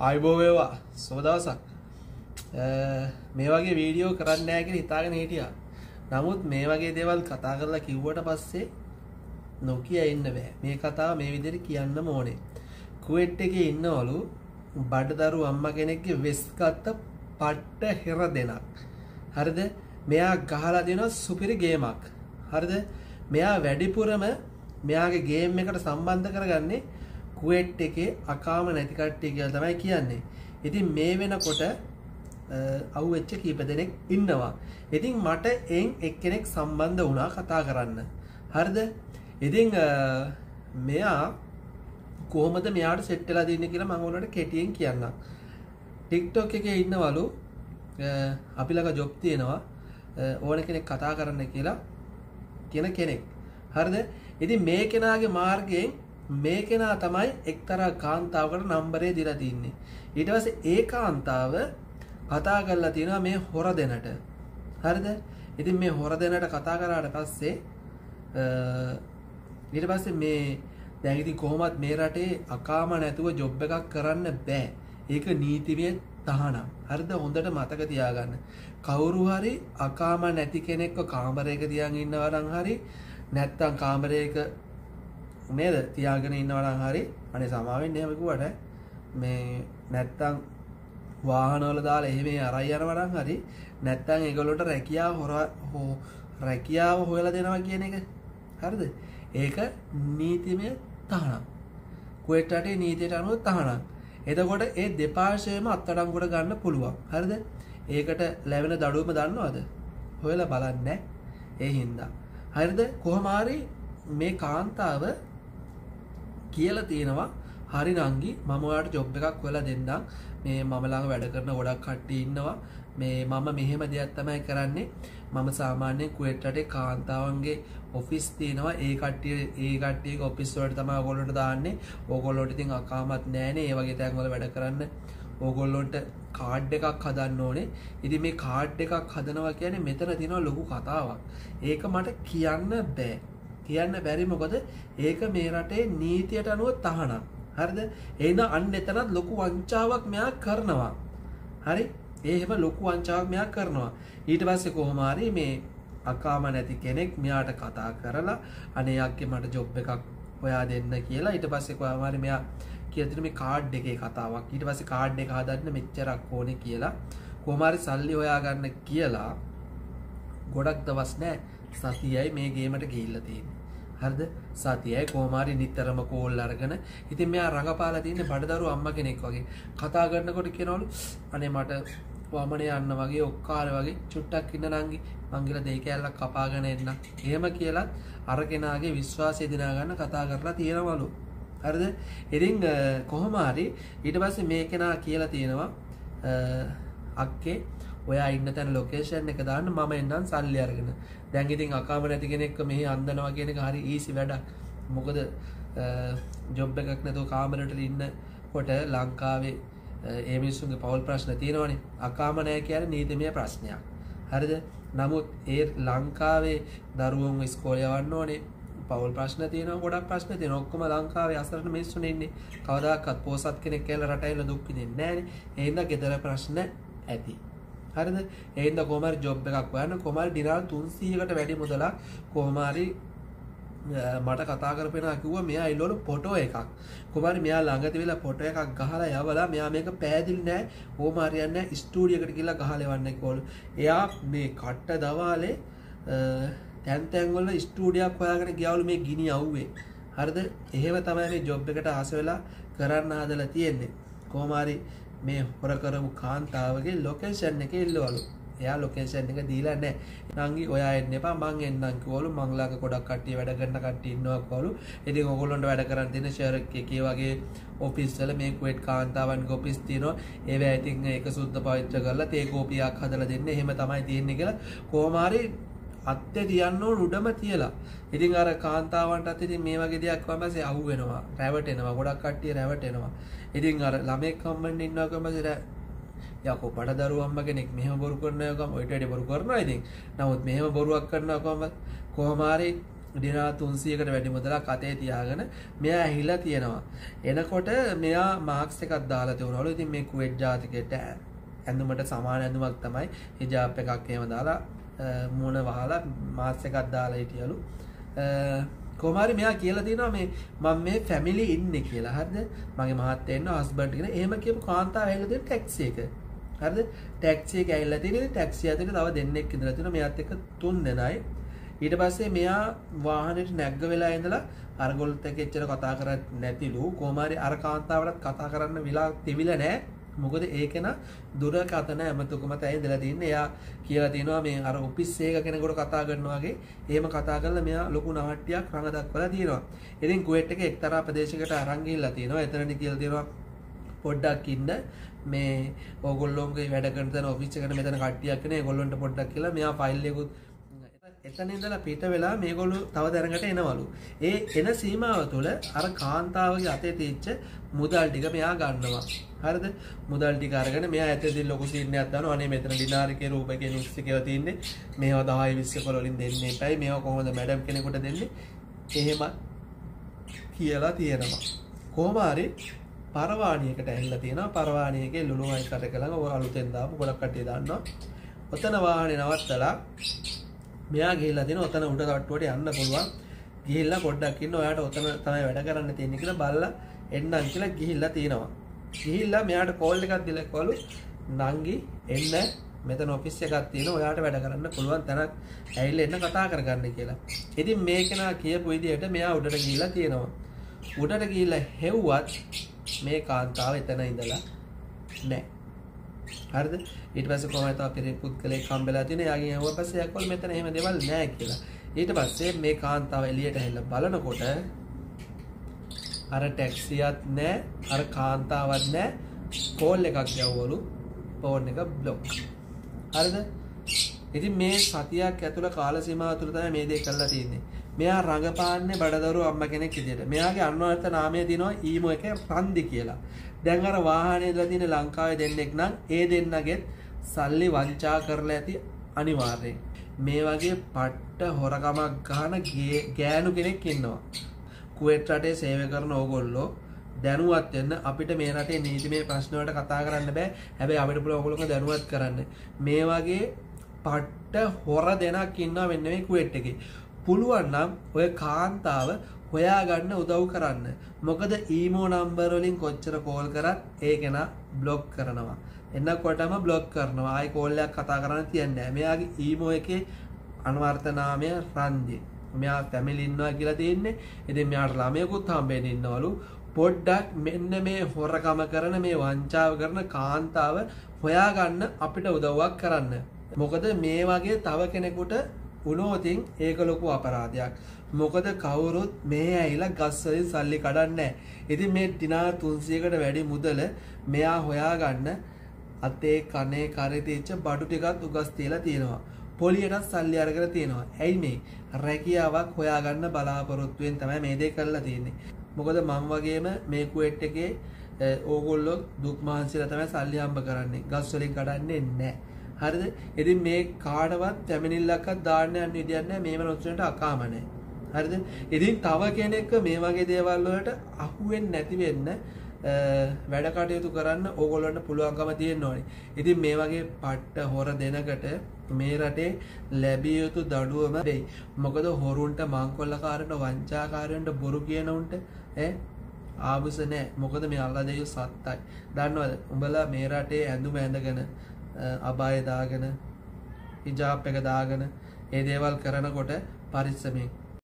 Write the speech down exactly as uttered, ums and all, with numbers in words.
ආයිබෝ වේවා සුබ දවසක්. මේ වගේ වීඩියෝ කරන්න නැහැ කියලා හිතාගෙන හිටියා. නමුත් මේ වගේ දේවල් කතා කරලා කිව්වට පස්සේ නොකිය ඉන්න බෑ. මේ කතාව මේ විදිහට කියන්නම ඕනේ. කුවේට් එකේ ඉන්නවලු බඩදරු අම්මා කෙනෙක්ගේ වෙස් ගත්ත පට්ට හෙර දෙනක්. හරිද? මෙයා ගහලා දෙනවා සුපිරි ගේමක්. හරිද? මෙයා වැඩිපුරම මෙයාගේ ගේම් එකට සම්බන්ධ කරගන්නේ කුවේට් එකේ අකාම නැති කට්ටිය කියලා තමයි කියන්නේ. ඉතින් මේ වෙනකොට අවුෙච්ච කීප දෙනෙක් ඉන්නවා. ඉතින් මට එන් එක්කෙනෙක් සම්බන්ධ වුණා කතා කරන්න. හරිද? ඉතින් මෙයා කොහොමද මෙයාට සෙට් වෙලා දින්නේ කියලා මම ඔයාලට කෙටියෙන් කියන්නම්. TikTok එකේ ඉන්නවලු අපි ළඟ ජොබ් තියෙනවා ඕන කෙනෙක් කතා කරන්න කියලා කියන කෙනෙක්. හරිද? ඉතින් මේ කෙනාගේ මාර්ගයෙන් මේ කෙනා තමයි එක්තරා කාන්තාවකට නම්බරේ දීලා තින්නේ. ඊට පස්සේ ඒ කාන්තාව කතා කරලා තිනවා මේ හොර දෙනට. හරිද? ඉතින් මේ හොර දෙනට කතා කරාට පස්සේ ඊට පස්සේ මේ දැන් ඉතින් කොහොමත් මේ රටේ අකාම නැතුව ජොබ් එකක් කරන්න බෑ. ඒක නීතිමය තහනම්. හරිද? හොඳට මතක තියාගන්න. කවුරු හරි අකාම නැති කෙනෙක්ව කාමරයක තියන් ඉන්නවා නම් හරි නැත්තම් කාමරයක නේද තියාගෙන ඉන්නවා නම් හරි අනේ සමාවෙන්න එහෙම කිව්වට මේ නැත්තම් වාහනවල දාලා එහෙම අරයි යනවා නම් හරි නැත්තම් ඒගොල්ලන්ට රැකියාව හොර රැකියාව හොයලා දෙනවා කියන එක හරිද? ඒක නීතිමය තහනම්. කුවේට් රටේ නීතියට අනුව තහනම්. එතකොට ඒ දෙපාර්ශ්වයම අත්අඩංගුවට ගන්න පුළුවන්. හරිද? ඒකට ලැබෙන දඩුවම දන්නවද? හොයලා බලන්නේ ඒ හින්දා. හරිද? කොහොම හරි මේ කාන්තාව කියලා තියෙනවා හරි නංගි මම ඔයාලට ජොබ් එකක් හොයලා දෙන්නම්. මේ මම ළඟ වැඩ කරන ගොඩක් කට්ටිය ඉන්නවා. මේ මම මෙහෙම දෙයක් තමයි කරන්නේ. මම සාමාන්‍යයෙන් කුවේට් රටේ කාන්තාවන්ගේ ඔෆිස් තියෙනවා. ඒ කට්ටිය ඒ කට්ටියගේ ඔෆිස් වලට තමයි ඕගොල්ලන්ට දාන්නේ. ඕගොල්ලෝට ඉතින් අකාමත් නැහැනේ. ඒ වගේ තැන් වල වැඩ කරන්න ඕගොල්ලොන්ට කාඩ් එකක් හදන්න ඕනේ. ඉතින් මේ කාඩ් එකක් හදනවා කියන්නේ මෙතන තියෙනවා ලොකු කතාවක්. ඒක මට කියන්න බෑ. කියන්න බැරි මොකද ඒක මේ රටේ නීතියට අනුව තහනම්. හරිද? එහෙනම් අන්න එතනත් ලොකු වංචාවක් මෙයා කරනවා. හරි? ඒ හැම ලොකු වංචාවක් මෙයා කරනවා. ඊට පස්සේ කොහොම හරි මේ අකාම නැති කෙනෙක් මෙයාට කතා කරලා අනේ යක්කේ මට ජොබ් එකක් හොයා දෙන්න කියලා. ඊට පස්සේ කොහොම හරි මෙයා කියලා මේ කාඩ් එකේ කතාවක්. ඊට පස්සේ කාඩ් එක හදන්න මෙච්චරක් ඕනේ කියලා. කොහොම හරි සල්ලි හොයාගන්න කියලා ගොඩක් දවස් නෑ සතියයි මේ ගේමට ගිහිල්ලා තියෙන්නේ. හරිද? සතියයි කොහොම හරි නිතරම කෝල් අරගෙන ඉතින් මෙයා රඟපාලා තින්නේ බඩදරු අම්මා කෙනෙක් වගේ. කතා කරනකොට කියනවලු අනේ මට වමනේ යන්න වගේ ඔක්කාර වගේ චුට්ටක් ඉන්න නංගි මං ගිහලා දෙයි කෑල්ලක් කපාගෙන එන්න. එහෙම කියලා අර කෙනාගේ විශ්වාසය දිනා ගන්න කතා කරලා තියෙනවලු. හරිද? ඉතින් කොහොම හරි ඊට පස්සේ මේ කෙනා කියලා තියෙනවා අක්කේ ඔයා ඉන්න තැන ලොකේෂන් එක දාන්න මම එන්නම් සල්ලි අරගෙන. දැන් ඉතින් අකාම නැති කෙනෙක්ව මෙහි අන්දනවා කියන එක හරි ඊසි වැඩක්. මොකද ජොබ් එකක් නැතුව කාමරේට ඉන්නකොට ලංකාවේ ඒ මිනිස්සුන්ගේ පෞල් ප්‍රශ්න තියෙනවනේ. අකාම නැහැ කියන්නේ නීතිමය ප්‍රශ්නයක්. හරිද? නමුත් ඒ ලංකාවේ දරුවෝ ඉස්කෝලේ යවන්න ඕනේ. පෞල් ප්‍රශ්න තියෙනවා ගොඩක් ප්‍රශ්න තියෙනවා. ඔක්කොම ලංකාවේ අසරණ මිනිස්සුනේ ඉන්නේ. කවදාකවත් පොසත් කෙනෙක් කියලා රටයිල දුක් විඳින්නේ නැහනේ. ඒ හින්දා ගෙදර ප්‍රශ්න ඇති. හරිද? ඒ හින්දා කොහොම හරි ජොබ් එකක් හොයන්න කොහොම හරි ඩිනාල් තුන්සීයකට වැඩි මුදලක් කොහොම හරි මට කතා කරපේනවා කිව්වා මෙයා ඉල්ලවලු ෆොටෝ එකක්. කොහොම හරි මෙයා ළඟ තිබිලා ෆොටෝ එකක් ගහලා යවලා මෙයා මේක පෑදිලි නෑ. කොහොම හරියන්නේ නෑ ස්ටුඩියෝ එකට ගිහලා ගහලා එවන්න කිව්වලු. එයා මේ කට්ට දවාලේ තැන් තැන් වල ස්ටුඩියක් හොයාගෙන ගියවලු මේ ගිනි අවුවේ. හරිද? එහෙම තමයි මේ ජොබ් එකට ආස වෙලා කරන්න හදලා තියෙන්නේ. කොහොම හරි මේ හොර කරමු කාන්තාවගේ ලොකේෂන් එක ඉල්ලවලු. එයා ලොකේෂන් එක දීලා නැහැ. නංගි ඔයා එන්න එපා මං එන්නම් කිව්වලු. මං ළඟ ගොඩක් කට්ටිය වැඩ කරන කට්ටිය ඉන්නවා කිව්වලු. ඉතින් ඔයගොල්ලන්ට වැඩ කරන් දෙන ෂෙයාර් එකේ වගේ ඔෆිස් වල මේ කුවේට් කාන්තාවන්ගේ ඔෆිස් තියෙනවා. ඒවා ඉතින් ඒක සුද්ධ පවිත්‍ර කරලා තේ කෝපියක් හදලා දෙන්න. එහෙම තමයි තියෙන්නේ කියලා කොහොම හරි අත්තේ තියන්න ඕන උඩම තියලා. ඉතින් අර කාන්තාවන්ටත් ඉතින් මේ වගේ දෙයක් වමසේ අහු වෙනවා. රැවටෙනවා. ගොඩක් කට්ටිය රැවටෙනවා. ඉතින් අර ළමෙක් කම්මෙන් ඉන්නවා කොහමද යකෝ බඩදරු අම්මා කෙනෙක් මෙහෙම බොරු කරනවා කොහම ඔයිට වැඩි බොරු කරනවා ඉතින්. නමුත් මෙහෙම බොරුවක් කරනවා කොහම කොහොම හරි දිනා තුන්සියයකට වැඩි මුදලක් අතේ තියාගෙන මෙයා ඇහිලා තියෙනවා. එනකොට මෙයා මාක්ස් එකක් දාලා තියුණාලු. ඉතින් මේ කුවේට් ජාතිකයට ඇඳුමට සමාන ඇඳුමක් තමයි හිජාබ් එකක් එහෙම දාලා මුණ වහලා මාක්ස් එකක් දාලා හිටියලු. කොහොමhari මෙයා කියලා තියෙනවා මේ මම මේ ෆැමිලි ඉන්නේ කියලා. හරිද? මගේ මහත්තයා ඉන්නවා හස්බන්ඩ් කෙනෙක්. එහෙම කියපු කාන්තාව ඇවිල්ලා තියෙන ටැක්සි එක. හරිද? ටැක්සි එක ඇවිල්ලා තියෙන ටැක්සි ඇතුලේ තව දෙන්නෙක් ඉඳලා තියෙනවා. මෙයාත් එක්ක තුන් දෙනයි. ඊට පස්සේ මෙයා වාහනේට නැග්ග වෙලා ඉඳලා අරගොල්ලත් එක්ක එච්චර කතා කරන්නේ නැතිලු. කොහොමhari අර කාන්තාවටත් කතා කරන්න වෙලා තිබිලා නැහැ. මොකද ඒකේන දුරකථන ඇමතුකමත් ඇවිදලා තින්නේ. එයා කියලා තිනවා මේ අර ඔෆිස් එක කෙනෙකුට කතා කරනවා වගේ එහෙම කතා කරලා මෙයා ලොකු නාට්‍යයක් රඟ දක්වලා තියෙනවා. ඉතින් කුවේට් එකේ එක්තරා ප්‍රදේශයකට අරන් ගිහිල්ලා තියෙනවා. එතනදී කියලා තියෙනවා පොඩ්ඩක් ඉන්න මේ ඕගොල්ලෝගේ වැඩ කරන තැන ඔෆිස් එකට මෙතන කට්ටියක් ඉන්නේ. ඒගොල්ලන්ට පොඩ්ඩක් කියලා මෙයා ෆයිල් එකකුත් එතන ඉඳලා පිට වෙලා මේගොල්ලෝ තව දැනකට එනවලු. ඒ එන සීමාව තුළ අර කාන්තාවගේ අතේ තියෙච්ච මුදල් ටික මෙයා ගන්නවා. හරිද? මුදල් ටික අරගෙන මෙයා ඇතේදී ලොකු සීන් එකක් දානවා. අනේ මෙතන ඩිනාරිකේ රූපකේ නුස්සිකේව තියෙන්නේ. මේවා දහය විස්ස කොළ වලින් දෙන්න එපයි. මේවා කොහොමද මැඩම් කෙනෙකුට දෙන්නේ? එහෙම කියලා තියෙනවා. කොහොම හරි පරවාණියකට ඇහිලා තියෙනවා. පරවාණියකේ ලුණුමයි කටක ළඟ ඔය අලුතෙන් දාපු ගොඩක් කට්ටිය දාන්නවා. ඔතන වාහනේ නවත්තලා මෙයා ගිහිල්ලා තියෙනවා. ඔතන උඩ කට්ටුවට යන්න පුළුවන්. ගිහිල්ලා පොඩ්ඩක් ඉන්න. ඔයාට ඔතන තමයි වැඩ කරන්න තියෙන්නේ කියලා බල්ලා එන්නම් කියලා ගිහිල්ලා තියෙනවා. ගිහිල්ලා මෙයාට කෝල් එකක් දීලා කිව්වලු නංගි එන්න මෙතන ඔෆිස් එකක් තියෙනවා. ඔයාට වැඩ කරන්න පුළුවන් තැනක් ඇවිල්ලා එන්න කතා කරගන්න කියලා. ඉතින් මේ කෙනා කියපු විදිහට මෙයා උඩට ගිහිල්ලා තියෙනවා. උඩට ගිහිල්ලා හෙව්වත් මේ කාන්තාව එතන ඉඳලා නැහැ. හරිද? ඊට පස්සේ කොහමද අපේ පුද්ගලයෙක් හම්බෙලා තියෙන්නේ. යාගෙන් අහුවා පස්සේ යක්වල මෙතන එහෙම දේවල් නැහැ කියලා. ඊට පස්සේ මේ කාන්තාව එළියට ඇවිල්ලා බලනකොට අර ටැක්සියක් නැහැ, අර කාන්තාවක් නැහැ. කෝල් එකක් යවවලු. ෆෝන් එක බ්ලොක්. හරිද? ඉතින් මේ සතියක් ඇතුළ කාල සීමාව තුළ තමයි මේ දේ කරලා තියෙන්නේ. මෙයා රඟපාන්නේ බඩදරුවෝ අම්මා කෙනෙක් විදියට. මෙයාගේ අන්වර්ථ නාමය දිනවා ඊමෝ එකේ රන්දි කියලා. දැන් අර වාහනේ ඉඳලා තියෙන ලංකාවේ දෙන්නෙක් නම් ඒ දෙන්නගෙත් සල්ලි වංචා කරලා ඇති අනිවාර්යෙන්. මේ වගේ පට්ට හොරකමක් ගහන ගෑනු කෙනෙක් ඉන්නවා. කුවේට් රටේ සේවය කරන ඕගොල්ලෝ දැනුවත් වෙන්න. අපිට මේ රටේ නීතිමය ප්‍රශ්න වලට කතා කරන්න බෑ. හැබැයි අපිට පුළුවන් ඕගොල්ලෝ දැනුවත් කරන්න. මේ වගේ පට්ට හොර දෙනක් ඉන්නවා වෙන්නේ මේ කුවේට් එකේ. පුළුවන් නම් ඔය කාන්තාව හොයාගන්න උදව් කරන්න. මොකද ඊමෝ නම්බර් වලින් කොච්චර කෝල් කරත් ඒ කෙනා බ්ලොක් කරනවා. එන්නකොටම බ්ලොක් කරනවා. ආයි කෝල් එකක් කතා කරන්න තියන්නේ නැහැ. මෙයාගේ ඊමෝ එකේ අන්වර්ථ නාමය රන්දි. මෙයා ෆැමිලි ඉන්නවා කියලා තියෙන්නේ. ඉතින් මෙයාට ළමයෙකුත් හම්බෙන්න ඉන්නවලු. පොඩ්ඩක් මෙන්න මේ හොරකම කරන මේ වංචාව කරන කාන්තාව හොයාගන්න අපිට උදව්වක් කරන්න. මොකද මේ වගේ තව කෙනෙකුට උනෝතින් ඒක ලොකු අපරාධයක්. මොකද කවුරුත් මේ ඇවිල්ලා ගස් වලින් සල්ලි කඩන්නේ නැහැ. ඉතින් මේ දිනා තුන්සියයකට වැඩි මුදල මෙයා හොයාගන්න අතේ කනේ කරේ තියච්ච බඩු ටිකක් උගස් තියලා තියෙනවා. පොලියටත් සල්ලි අරගෙන තියෙනවා. ඇයි මේ රැකියාවක් හොයාගන්න බලාපොරොත්තුෙන් තමයි මේ දේ කරලා තියෙන්නේ. මොකද මම වගේම මේ කුවේට් එකේ ඕගොල්ලෝ දුක් මහන්සියලා තමයි සල්ලි හම්බ කරන්නේ. ගස් වලින් කඩන්නේ නැහැ. හරිද? ඉතින් මේ කාටවත් පැමිණිල්ලක්වත් දාන්න යන්න විදියක් නැහැ. මේ මනුස්සයන්ට අකාම නැහැ. හරිද? ඉතින් තව කෙනෙක් මේ වගේ දේවල් වලට අහු වෙන්නේ නැති වෙන්න වැඩ කටයුතු කරන්න ඕගොල්ලන්ට පුළුවන්කම තියෙන්න ඕනේ. ඉතින් මේ වගේ පට්ට හොර දෙනකට මේ රටේ ලැබිය යුතු දඩුවම දෙයි. මොකද හොරුන්ට මංකොල්ලකාරන්ට වංචාකාරයන්ට බොරු කියන උන්ට ඈ ආබුස නැහැ. මොකද මේ අල්ලා දෙවියෝ සත්තයි. දන්නවද? උඹලා මේ රටේ ඇඳුම ඇඳගෙන අබාය දාගෙන හිජාබ් එක දාගෙන ඒ දේවල් කරනකොට පරිස්සමෙන්